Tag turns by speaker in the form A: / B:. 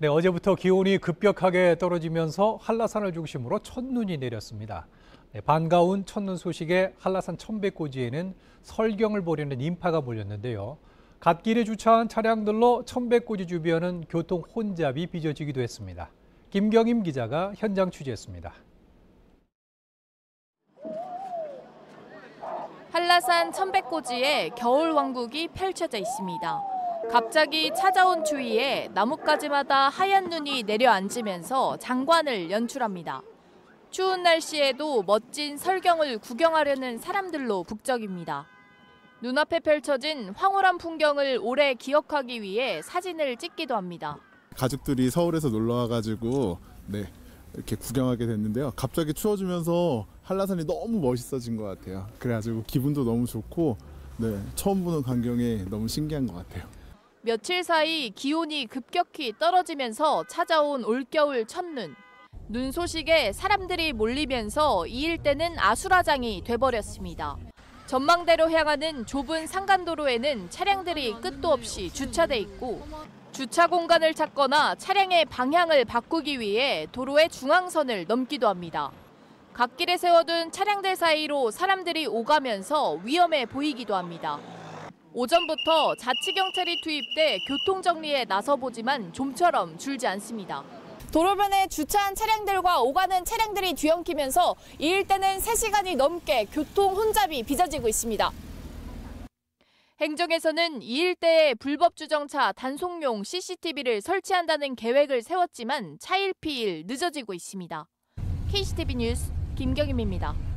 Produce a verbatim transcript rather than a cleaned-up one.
A: 네, 어제부터 기온이 급격하게 떨어지면서 한라산을 중심으로 첫눈이 내렸습니다. 네, 반가운 첫눈 소식에 한라산 천백고지에는 설경을 보려는 인파가 몰렸는데요. 갓길에 주차한 차량들로 천백고지 주변은 교통 혼잡이 빚어지기도 했습니다. 김경임 기자가 현장 취재했습니다.
B: 한라산 천백고지에 겨울왕국이 펼쳐져 있습니다. 갑자기 찾아온 추위에 나뭇가지마다 하얀 눈이 내려앉으면서 장관을 연출합니다. 추운 날씨에도 멋진 설경을 구경하려는 사람들로 북적입니다. 눈앞에 펼쳐진 황홀한 풍경을 오래 기억하기 위해 사진을 찍기도 합니다.
C: 가족들이 서울에서 놀러 와가지고 네, 이렇게 구경하게 됐는데요. 갑자기 추워지면서 한라산이 너무 멋있어진 것 같아요. 그래가지고 기분도 너무 좋고 네, 처음 보는 광경이 너무 신기한 것 같아요.
B: 며칠 사이 기온이 급격히 떨어지면서 찾아온 올겨울 첫눈. 눈 소식에 사람들이 몰리면서 이 일대는 아수라장이 돼버렸습니다. 전망대로 향하는 좁은 산간도로에는 차량들이 끝도 없이 주차돼 있고 주차 공간을 찾거나 차량의 방향을 바꾸기 위해 도로의 중앙선을 넘기도 합니다. 갓길에 세워둔 차량들 사이로 사람들이 오가면서 위험해 보이기도 합니다. 오전부터 자치경찰이 투입돼 교통정리에 나서보지만 좀처럼 줄지 않습니다. 도로변에 주차한 차량들과 오가는 차량들이 뒤엉키면서 이 일대는 세 시간이 넘게 교통 혼잡이 빚어지고 있습니다. 행정에서는 이 일대에 불법 주정차 단속용 씨씨티비를 설치한다는 계획을 세웠지만 차일피일 늦어지고 있습니다. 케이씨티비 뉴스 김경임입니다.